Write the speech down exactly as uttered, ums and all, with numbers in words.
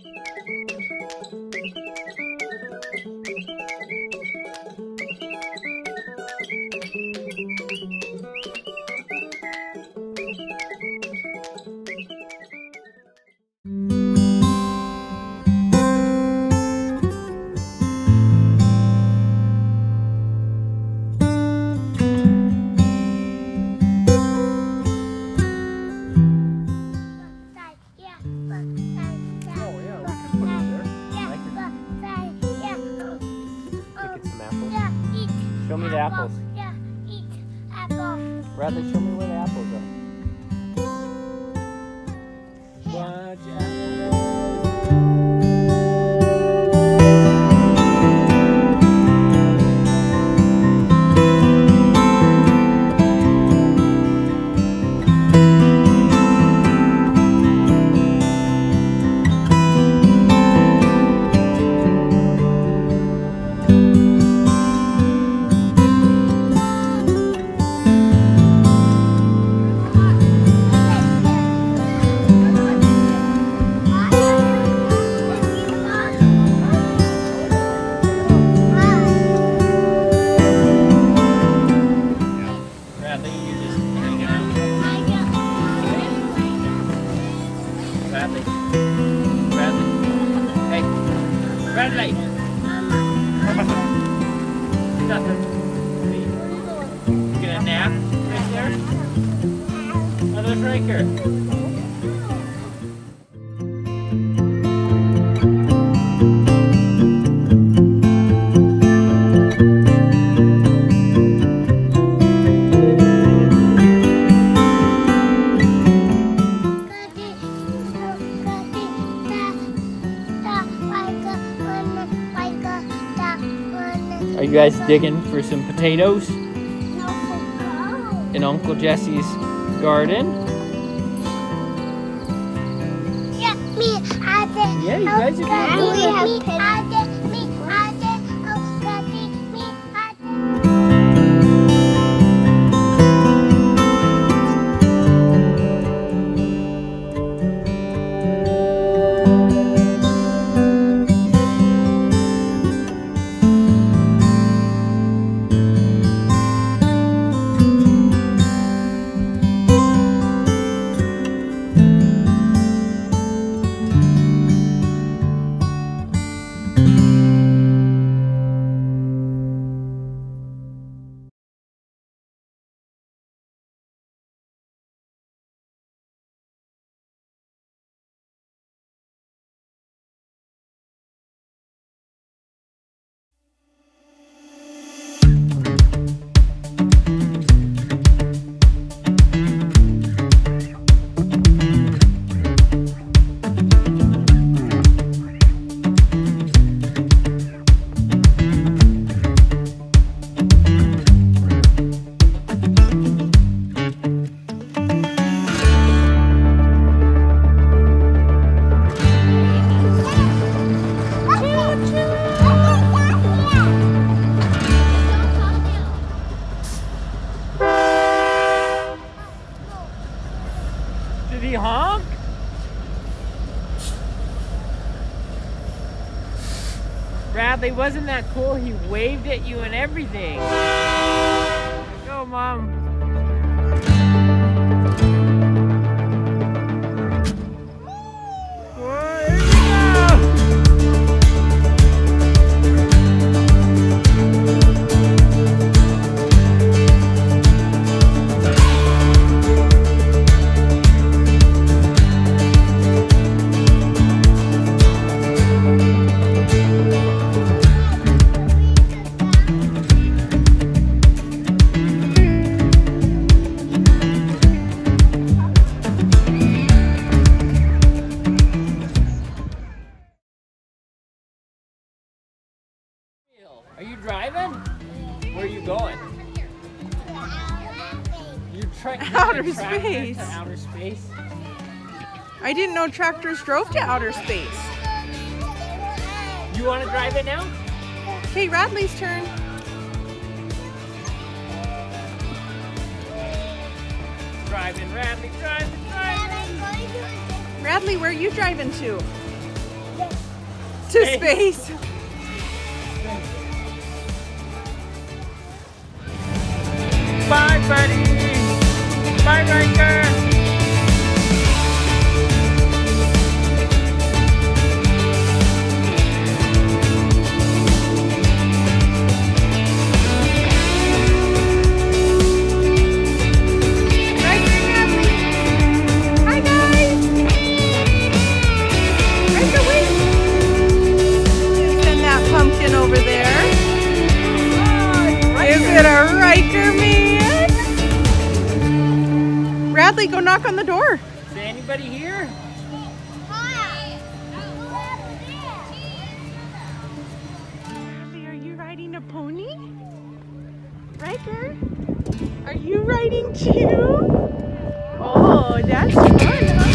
Show me the apples. Yeah, eat apple. Bradley, show me where the apples are. Watch apples. Bradley. Bradley. Hey. Bradley. Nothing. You gonna nap right there? Oh, there's Riker. Are you guys digging for some potatoes in Uncle Jesse's garden? Yeah, me, I did. Yeah, you guys are doing We good. have me, I did. Me, I did. Oh, Daddy, me, I Did he honk? Bradley, wasn't that cool? He waved at you and everything. Go, Mom. Are you driving? Where are you going? You're trying Outer to space. To outer space. I didn't know tractors drove to outer space. You want to drive it now? Okay, Radley's turn. Driving, Radley, driving, driving. Radley, where are you driving to? To space. Bye, buddy. Bye, Riker. Over there. Is it a Riker man? Bradley, go knock on the door. Is there anybody here? Bradley, are you riding a pony? Riker, are you riding too? Oh, that's fun, huh?